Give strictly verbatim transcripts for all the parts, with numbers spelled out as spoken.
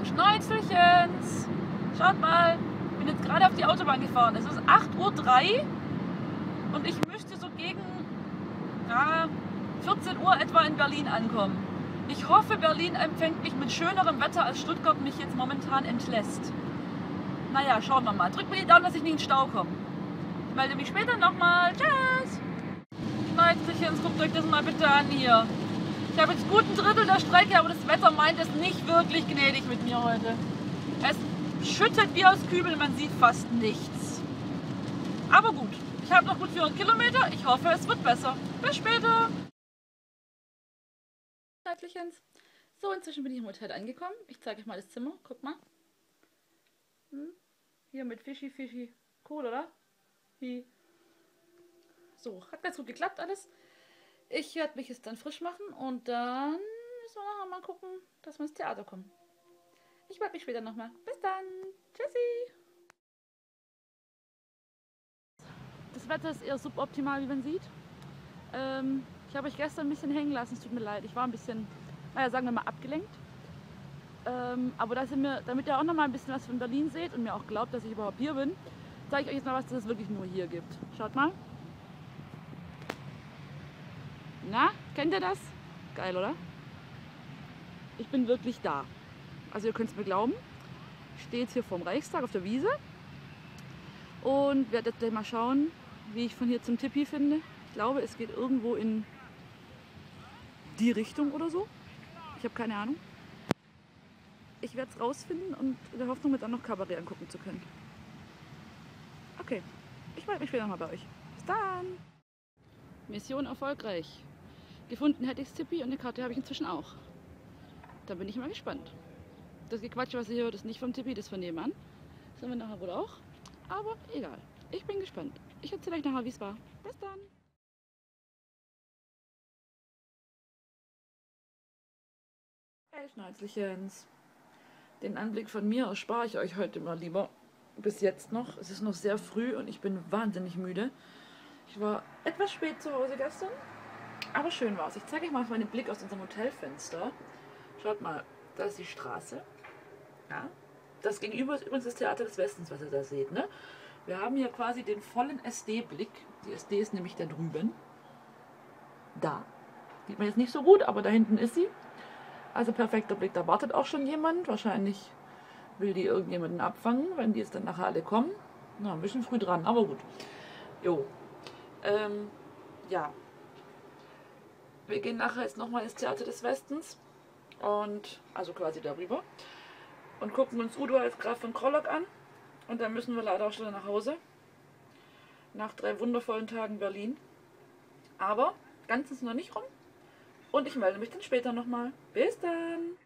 Schneuzelchens! Schaut mal, ich bin jetzt gerade auf die Autobahn gefahren. Es ist acht Uhr drei und ich müsste so gegen ja, vierzehn Uhr etwa in Berlin ankommen. Ich hoffe, Berlin empfängt mich mit schönerem Wetter, als Stuttgart mich jetzt momentan entlässt. Naja, schauen wir mal. Drückt mir die Daumen, dass ich nicht in den Stau komme. Ich melde mich später nochmal. Tschüss! Schneuzelchens, guckt euch das mal bitte an hier. Ich habe jetzt gut ein Drittel der Strecke, aber das Wetter meint es nicht wirklich gnädig mit mir heute. Es schüttet wie aus Kübel, man sieht fast nichts. Aber gut, ich habe noch gut vierhundert Kilometer. Ich hoffe, es wird besser. Bis später. Schneuzelchens. So, inzwischen bin ich im Hotel angekommen. Ich zeige euch mal das Zimmer. Guck mal. Hm? Hier mit Fischi, Fischi. Cool, oder? Hi. So, hat ganz gut geklappt alles. Ich werde mich jetzt dann frisch machen und dann müssen wir nachher mal gucken, dass wir ins Theater kommen. Ich melde mich später nochmal. Bis dann. Tschüssi. Das Wetter ist eher suboptimal, wie man sieht. Ähm, ich habe euch gestern ein bisschen hängen lassen. Es tut mir leid. Ich war ein bisschen, naja, sagen wir mal, abgelenkt. Ähm, aber da sind wir, damit ihr auch nochmal ein bisschen was von Berlin seht und mir auch glaubt, dass ich überhaupt hier bin, zeige ich euch jetzt mal, was es wirklich nur hier gibt. Schaut mal. Na, kennt ihr das? Geil, oder? Ich bin wirklich da. Also ihr könnt es mir glauben. Ich stehe jetzt hier vorm Reichstag auf der Wiese und werde jetzt gleich mal schauen, wie ich von hier zum Tipi finde. Ich glaube, es geht irgendwo in die Richtung oder so. Ich habe keine Ahnung. Ich werde es rausfinden und in der Hoffnung, mir dann noch Kabarett angucken zu können. Okay, ich melde mich später nochmal bei euch. Bis dann! Mission erfolgreich. Gefunden hätte ich das Tipi und eine Karte habe ich inzwischen auch. Da bin ich mal gespannt. Das Gequatsche, was ihr hier hört, ist nicht vom Tipi, das ist von nebenan. Das haben wir nachher wohl auch. Aber egal. Ich bin gespannt. Ich erzähle euch nachher, wie es war. Bis dann! Hey Schneuzelchens. Den Anblick von mir erspare ich euch heute mal lieber. Bis jetzt noch. Es ist noch sehr früh und ich bin wahnsinnig müde. Ich war etwas spät zu Hause gestern. Aber schön war es. Ich zeige euch mal meinen Blick aus unserem Hotelfenster. Schaut mal, da ist die Straße. Ja. Das gegenüber ist übrigens das Theater des Westens, was ihr da seht. Ne? Wir haben hier quasi den vollen S D-Blick. Die S D ist nämlich da drüben. Da. Sieht man jetzt nicht so gut, aber da hinten ist sie. Also perfekter Blick. Da wartet auch schon jemand. Wahrscheinlich will die irgendjemanden abfangen, wenn die jetzt dann nachher alle kommen. Na, ein bisschen früh dran, aber gut. Jo. Ähm, ja. Wir gehen nachher jetzt nochmal ins Theater des Westens und also quasi darüber und gucken uns Udo als Graf von Krollock an und dann müssen wir leider auch schon nach Hause nach drei wundervollen Tagen Berlin. Aber ganz ist noch nicht rum und ich melde mich dann später nochmal. Bis dann!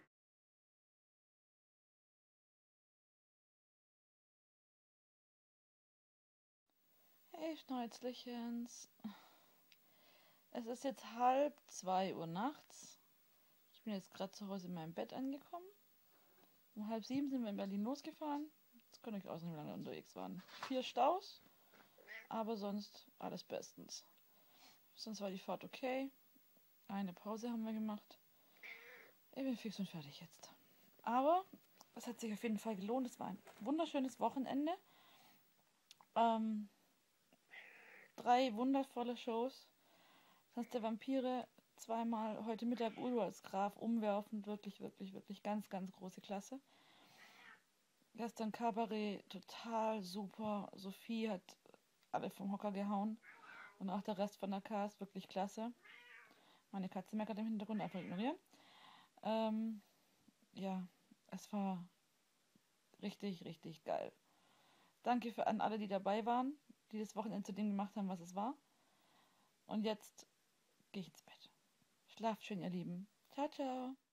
Hey Schneuzelchens. Es ist jetzt halb zwei Uhr nachts. Ich bin jetzt gerade zu Hause in meinem Bett angekommen. Um halb sieben sind wir in Berlin losgefahren. Jetzt könnt ihr euch ausrechnen, wie lange wir unterwegs waren. Vier Staus, aber sonst alles bestens. Sonst war die Fahrt okay. Eine Pause haben wir gemacht. Ich bin fix und fertig jetzt. Aber es hat sich auf jeden Fall gelohnt. Es war ein wunderschönes Wochenende. Ähm, drei wundervolle Shows. Tanz der Vampire zweimal, heute Mittag Udo als Graf umwerfend, wirklich, wirklich, wirklich ganz, ganz große Klasse. Gestern Kabarett, total super. Sophie hat alle vom Hocker gehauen und auch der Rest von der Cast, wirklich klasse. Meine Katze meckert im Hintergrund, einfach ignorieren. Ähm, ja, es war richtig, richtig geil. Danke für, an alle, die dabei waren, die das Wochenende zu dem gemacht haben, was es war. Und jetzt gehe ich ins Bett. Schlaft schön, ihr Lieben. Ciao, ciao.